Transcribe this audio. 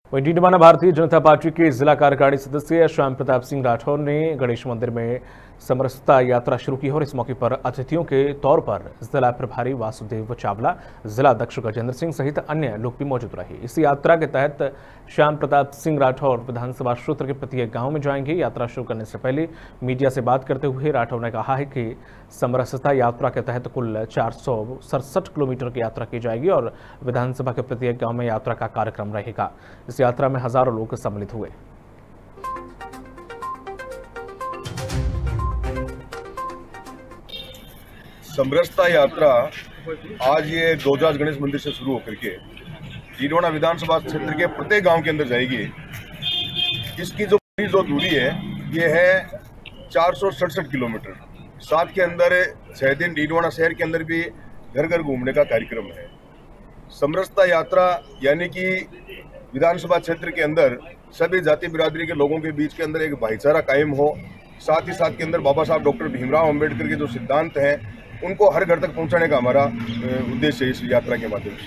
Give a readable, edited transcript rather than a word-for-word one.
वहीं डीडवाना भारतीय जनता पार्टी के जिला कार्यकारिणी सदस्य श्याम प्रताप सिंह राठौर ने गणेश मंदिर में समरसता यात्रा शुरू की और इस मौके पर अतिथियों के तौर पर जिला प्रभारी वासुदेव चावला, जिला अध्यक्ष गजेंद्र सिंह सहित अन्य लोग भी मौजूद रहे। इस यात्रा के तहत श्याम प्रताप सिंह राठौर विधानसभा क्षेत्र के प्रत्येक गांव में जाएंगे। यात्रा शुरू करने से पहले मीडिया से बात करते हुए राठौर ने कहा है कि समरसता यात्रा के तहत कुल 467 किलोमीटर की यात्रा की जाएगी और विधानसभा के प्रत्येक गांव में यात्रा का कार्यक्रम रहेगा। इस यात्रा में हजारों लोग सम्मिलित हुए। समरसता यात्रा आज ये गोजाज गणेश मंदिर से शुरू होकर के डीडवाना विधानसभा क्षेत्र के प्रत्येक गांव के अंदर जाएगी। इसकी जो दूरी है ये है 467 किलोमीटर। साथ के अंदर 6 दिन डीडवाना शहर के अंदर भी घर घर घूमने का कार्यक्रम है। समरसता यात्रा यानी कि विधानसभा क्षेत्र के अंदर सभी जाति बिरादरी के लोगों के बीच के अंदर एक भाईचारा कायम हो, साथ ही साथ के अंदर बाबा साहब डॉक्टर भीमराव अंबेडकर के जो सिद्धांत हैं उनको हर घर तक पहुंचाने का हमारा उद्देश्य है इस यात्रा के माध्यम से।